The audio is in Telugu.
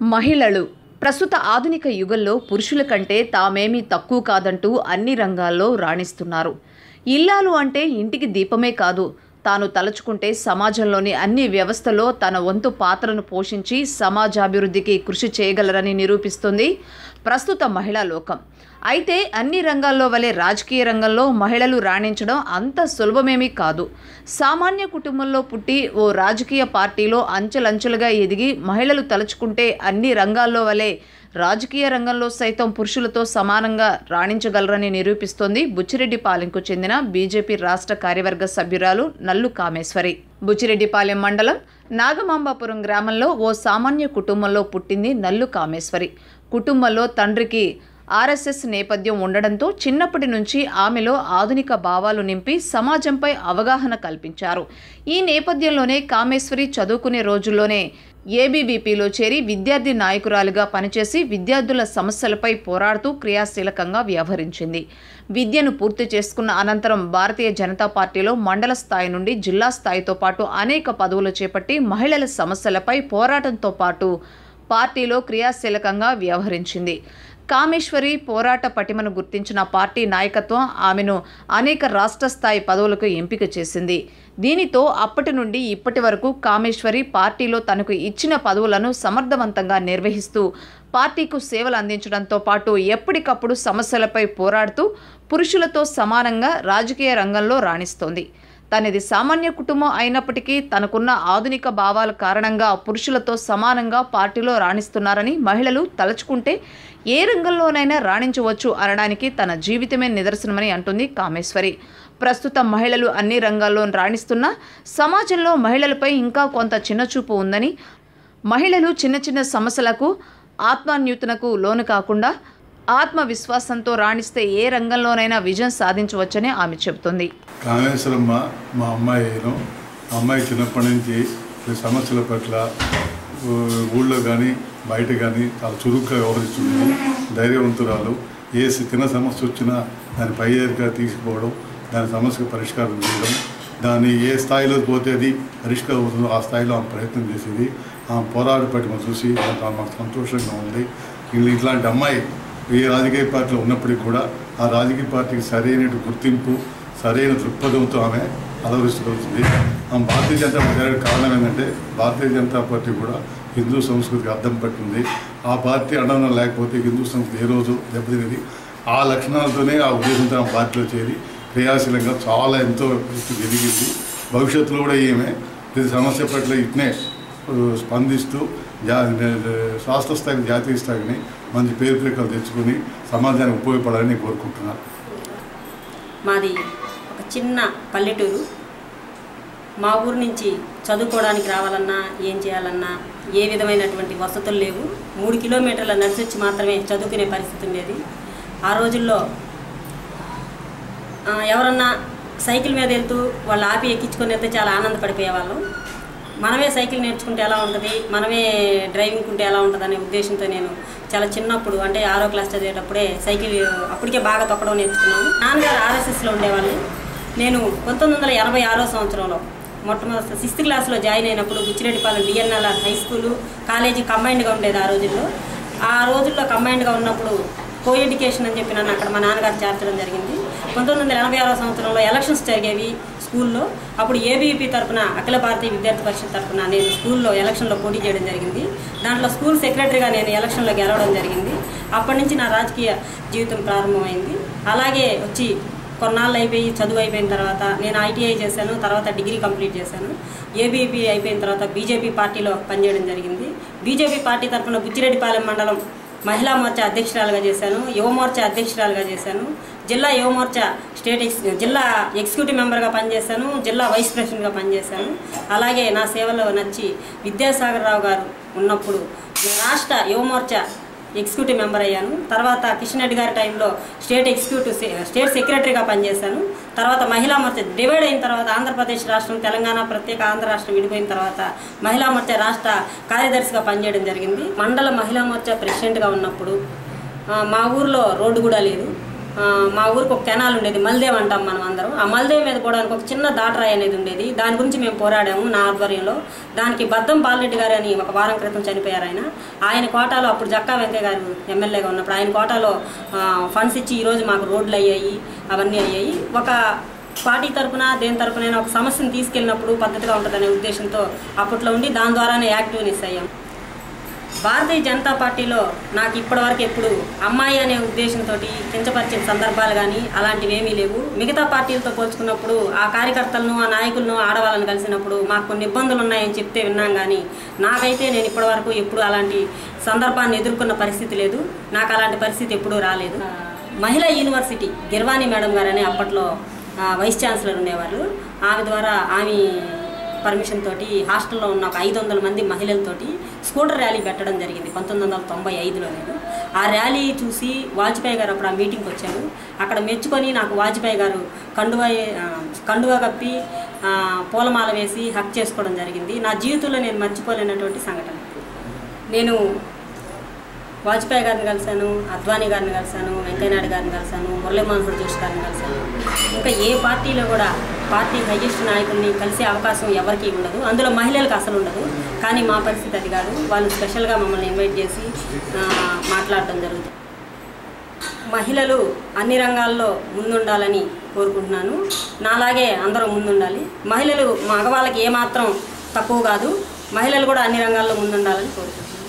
మహిళలు ప్రస్తుత ఆధునిక యుగంలో పురుషుల కంటే తామేమీ తక్కువ కాదంటూ అన్ని రంగాల్లో రాణిస్తున్నారు. ఇల్లాలు అంటే ఇంటికి దీపమే కాదు, తాను తలుచుకుంటే సమాజంలోని అన్ని వ్యవస్థలో తన వంతు పాత్రను పోషించి సమాజాభివృద్ధికి కృషి చేయగలరని నిరూపిస్తుంది ప్రస్తుత మహిళా లోకం. అయితే అన్ని రంగాల్లో వలె రాజకీయ రంగంలో మహిళలు రాణించడం అంత సులభమేమీ కాదు. సామాన్య కుటుంబంలో పుట్టి ఓ రాజకీయ పార్టీలో అంచెలంచెలుగా ఎదిగి మహిళలు తలుచుకుంటే అన్ని రంగాల్లో వలె రాజకీయ రంగంలో సైతం పురుషులతో సమానంగా రాణించగలరని నిరూపిస్తోంది బుచ్చిరెడ్డిపాలెంకు చెందిన బీజేపీ రాష్ట్ర కార్యవర్గ సభ్యురాలు నల్లు కామేశ్వరి. బుచ్చిరెడ్డిపాలెం మండలం నాగమాంబాపురం గ్రామంలో ఓ సామాన్య కుటుంబంలో పుట్టింది నల్లు కామేశ్వరి. కుటుంబంలో తండ్రికి ఆర్ఎస్ఎస్ నేపథ్యం ఉండడంతో చిన్నప్పటి నుంచి ఆమెలో ఆధునిక భావాలు నింపి సమాజంపై అవగాహన కల్పించారు. ఈ నేపథ్యంలోనే కామేశ్వరి చదువుకునే రోజుల్లోనే ఏబీవీపీలో చేరి విద్యార్థి నాయకురాలుగా పనిచేసి విద్యార్థుల సమస్యలపై పోరాడుతూ క్రియాశీలకంగా వ్యవహరించింది. విద్యను పూర్తి చేసుకున్న అనంతరం భారతీయ జనతా పార్టీలో మండల స్థాయి నుండి జిల్లా స్థాయితో పాటు అనేక పదవులు చేపట్టి మహిళల సమస్యలపై పోరాటంతో పాటు పార్టీలో క్రియాశీలకంగా వ్యవహరించింది. కామేశ్వరి పోరాట పటిమను గుర్తించిన పార్టీ నాయకత్వం ఆమెను అనేక రాష్ట్ర స్థాయి పదవులకు ఎంపిక చేసింది. దీనితో అప్పటి నుండి ఇప్పటి వరకు కామేశ్వరి పార్టీలో తనకు ఇచ్చిన పదవులను సమర్థవంతంగా నిర్వహిస్తూ పార్టీకు సేవలు అందించడంతో పాటు ఎప్పటికప్పుడు సమస్యలపై పోరాడుతూ పురుషులతో సమానంగా రాజకీయ రంగంలో రాణిస్తోంది. తనది సామాన్య కుటుంబం అయినప్పటికీ తనకున్న ఆధునిక భావాల కారణంగా పురుషులతో సమానంగా పార్టీలో రాణిస్తున్నారని, మహిళలు తలుచుకుంటే ఏ రంగంలోనైనా రాణించవచ్చు అనడానికి తన జీవితమే నిదర్శనమని అంటుంది కామేశ్వరి. ప్రస్తుతం మహిళలు అన్ని రంగాల్లో రాణిస్తున్నా సమాజంలో మహిళలపై ఇంకా కొంత చిన్నచూపు ఉందని, మహిళలు చిన్న చిన్న సమస్యలకు ఆత్మన్యూతనకు లోను కాకుండా ఆత్మవిశ్వాసంతో రాణిస్తే ఏ రంగంలోనైనా విజయం సాధించవచ్చని ఆమె చెబుతుంది. కామేశ్వరమ్మ మా అమ్మాయి చిన్నప్పటి నుంచి సమస్యల పట్ల ఊళ్ళో కానీ బయట కానీ చాలా చురుగ్గా వ్యవహరిస్తుంది. ధైర్యవంతురాలు. ఏ చిన్న సమస్య వచ్చినా దాన్ని పై దగ్గర తీసుకుపోవడం, దాని సమస్యకు పరిష్కారం చేయడం, దాన్ని ఏ స్థాయిలో పోతే అది పరిష్కారం అవుతుందో ఆ స్థాయిలో ఆమె ప్రయత్నం చేసేది. ఆమె పోరాట పట్టిమ చూసి మాకు సంతోషంగా ఉంది. ఇట్లాంటి అమ్మాయి ఏ రాజకీయ పార్టీలో ఉన్నప్పటికీ కూడా ఆ రాజకీయ పార్టీకి సరైన గుర్తింపు, సరైన దృక్పథంతో ఆమె అలవరిస్తున్నది. ఆమె భారతీయ జనతా పార్టీ కారణం ఏంటంటే భారతీయ జనతా పార్టీ కూడా హిందూ సంస్కృతికి అద్దం పట్టింది. ఆ పార్టీ అండడం లేకపోతే హిందూ సంస్కృతి ఏ రోజు దెబ్బతినేది. ఆ లక్షణాలతోనే ఆ ఉద్దేశంతో ఆ పార్టీలో చేరి క్రియాశీలంగా చాలా ఎంతో ఎదిగింది. భవిష్యత్తులో కూడా ఈమె ప్రతి సమస్య పట్ల ఇట్నే స్పందిస్తూ రాష్ట్ర స్థాయికి జాతీయ స్థాయిని మంచి పేరు ప్రఖ్యాతులు తెచ్చుకొని సమాజానికి ఉపయోగపడాలని కోరుకుంటున్నాను. మాది ఒక చిన్న పల్లెటూరు. మా ఊరు నుంచి చదువుకోవడానికి రావాలన్నా ఏం చేయాలన్నా ఏ విధమైనటువంటి వసతులు లేవు. 3 కిలోమీటర్ల నడిచి వచ్చి మాత్రమే చదువుకునే పరిస్థితి ఉండేది. ఆ రోజుల్లో ఎవరన్నా సైకిల్ మీద వెళ్తూ వాళ్ళు ఆపి ఎక్కించుకొని వెళ్తే చాలా ఆనందపడిపోయేవాళ్ళం. మనమే సైకిల్ నేర్చుకుంటే ఎలా ఉంటుంది, మనమే డ్రైవింగ్ ఉంటే ఎలా ఉంటుంది అనే ఉద్దేశంతో నేను చాలా చిన్నప్పుడు అంటే 6వ క్లాస్ చదివేటప్పుడే సైకిల్ అప్పటికే బాగా తొక్కడం నేర్చుకున్నాను. నాన్నగారు ఆర్ఎస్ఎస్లో ఉండేవాళ్ళు. నేను 1986వ సంవత్సరంలో మొట్టమొదటి 6th క్లాస్లో జాయిన్ అయినప్పుడు Buchireddypalem DNLR high school college కంబైన్డ్గా ఉండేది. ఆ రోజుల్లో కంబైన్డ్గా ఉన్నప్పుడు కో ఎడ్యుకేషన్ అని చెప్పి నన్ను అక్కడ మా నాన్నగారు చేర్చడం జరిగింది. 1986వ సంవత్సరంలో ఎలక్షన్స్ జరిగేవి స్కూల్లో. అప్పుడు ఏబీవీపీ తరఫున అఖిల భారతీయ విద్యార్థి పరిషత్ తరఫున నేను స్కూల్లో ఎలక్షన్లో పోటీ చేయడం జరిగింది. దాంట్లో స్కూల్ సెక్రటరీగా నేను ఎలక్షన్లో గెలవడం జరిగింది. అప్పటి నుంచి నా రాజకీయ జీవితం ప్రారంభమైంది. అలాగే వచ్చి కొన్నాళ్ళు అయిపోయి చదువు అయిపోయిన తర్వాత నేను ఐటీఐ చేశాను. తర్వాత డిగ్రీ కంప్లీట్ చేశాను. ఏబీవీపీ అయిపోయిన తర్వాత బీజేపీ పార్టీలో పనిచేయడం జరిగింది. బీజేపీ పార్టీ తరఫున బుచ్చిరెడ్డిపాలెం మండలం మహిళా మోర్చా అధ్యక్షురాలుగా చేశాను. యువమోర్చా అధ్యక్షురాలుగా చేశాను. జిల్లా యువమోర్చా జిల్లా ఎగ్జిక్యూటివ్ మెంబర్గా పనిచేశాను. జిల్లా వైస్ ప్రెసిడెంట్గా పనిచేశాను. అలాగే నా సేవలో నచ్చి విద్యాసాగర్ రావు గారు ఉన్నప్పుడు రాష్ట్ర యువమోర్చా ఎగ్జిక్యూటివ్ మెంబర్ అయ్యాను. తర్వాత కిషన్ రెడ్డి గారి టైంలో స్టేట్ సెక్రటరీగా పనిచేశాను. తర్వాత మహిళా మోర్చా డివైడ్ అయిన తర్వాత ఆంధ్రప్రదేశ్ రాష్ట్రం, తెలంగాణ ప్రత్యేక ఆంధ్ర రాష్ట్రం విడిపోయిన తర్వాత మహిళా మోర్చా రాష్ట్ర కార్యదర్శిగా పనిచేయడం జరిగింది. మండల మహిళా మోర్చా ప్రెసిడెంట్గా ఉన్నప్పుడు మా ఊర్లో రోడ్డు కూడా లేదు. మా ఊరికి ఒక కెనాల్ ఉండేది, మల్దేవ్ అంటాం మనం అందరం. ఆ మల్దేవ్ మీద పోవడానికి ఒక చిన్న దాటరాయి అనేది ఉండేది. దాని గురించి మేము పోరాడాము నా ఆధ్వర్యంలో. దానికి బద్దం బాలరెడ్డి గారు అని ఒక వారం క్రితం చనిపోయారు. ఆయన కోటాలో అప్పుడు జక్కా వెంకయ్య గారు ఎమ్మెల్యేగా ఉన్నప్పుడు ఆయన కోటాలో ఫండ్స్ ఇచ్చి ఈరోజు మాకు రోడ్లు అయ్యాయి, అవన్నీ అయ్యాయి. ఒక పార్టీ తరఫున దేని తరఫునైనా ఒక సమస్యను తీసుకెళ్ళినప్పుడు పద్ధతిగా ఉంటుందనే ఉద్దేశంతో అప్పట్లో ఉండి దాని ద్వారానే యాక్టివ్నెస్ అయ్యాం. భారతీయ జనతా పార్టీలో నాకు ఇప్పటివరకు ఎప్పుడు అమ్మాయి అనే ఉద్దేశంతో కించపరిచిన సందర్భాలు కానీ అలాంటివి ఏమీ లేవు. మిగతా పార్టీలతో పోల్చుకున్నప్పుడు ఆ కార్యకర్తలను, ఆ నాయకులను, ఆడవాళ్ళని కలిసినప్పుడు మాకు కొన్ని ఇబ్బందులు ఉన్నాయని చెప్తే విన్నాం. కానీ నాకైతే నేను ఇప్పటివరకు ఎప్పుడు అలాంటి సందర్భాన్ని ఎదుర్కొన్న పరిస్థితి లేదు. నాకు అలాంటి పరిస్థితి ఎప్పుడూ రాలేదు. మహిళా యూనివర్సిటీ గిర్వాణి మేడం గారని అప్పట్లో వైస్ ఛాన్సలర్ ఉండేవాళ్ళు. ఆమె ద్వారా ఆమె పర్మిషన్ తోటి హాస్టల్లో ఉన్న ఒక 500 మంది మహిళలతోటి స్కూటర్ ర్యాలీ పెట్టడం జరిగింది 1995లో. నేను ఆ ర్యాలీ చూసి వాజ్పేయి గారు అప్పుడు ఆ మీటింగ్కి వచ్చారు. అక్కడ మెచ్చుకొని నాకు వాజ్పేయి గారు కండువా కప్పి పూలమాల వేసి హక్ చేసుకోవడం జరిగింది. నా జీవితంలో నేను మర్చిపోలేనటువంటి సంఘటన. నేను వాజ్పేయి గారిని కలిశాను, అద్వానీ గారిని కలిశాను, వెంకయ్యనాయుడు గారిని కలిశాను, మురళీ మనోహర్ జోషి గారిని కలిశాను. ఇంకా ఏ పార్టీలో కూడా పార్టీ హైయెస్ట్ నాయకుల్ని కలిసే అవకాశం ఎవరికీ ఉండదు, అందులో మహిళలకు అసలు ఉండదు. కానీ మా పరిస్థితి అది కాదు. వాళ్ళు స్పెషల్గా మమ్మల్ని ఇన్వైట్ చేసి మాట్లాడడం జరుగుతుంది. మహిళలు అన్ని రంగాల్లో ముందుండాలని కోరుకుంటున్నాను. నాలాగే అందరూ ముందుండాలి. మహిళలు మగవాళ్ళకి ఏమాత్రం తక్కువ కాదు. మహిళలు కూడా అన్ని రంగాల్లో ముందుండాలని కోరుకుంటున్నాను.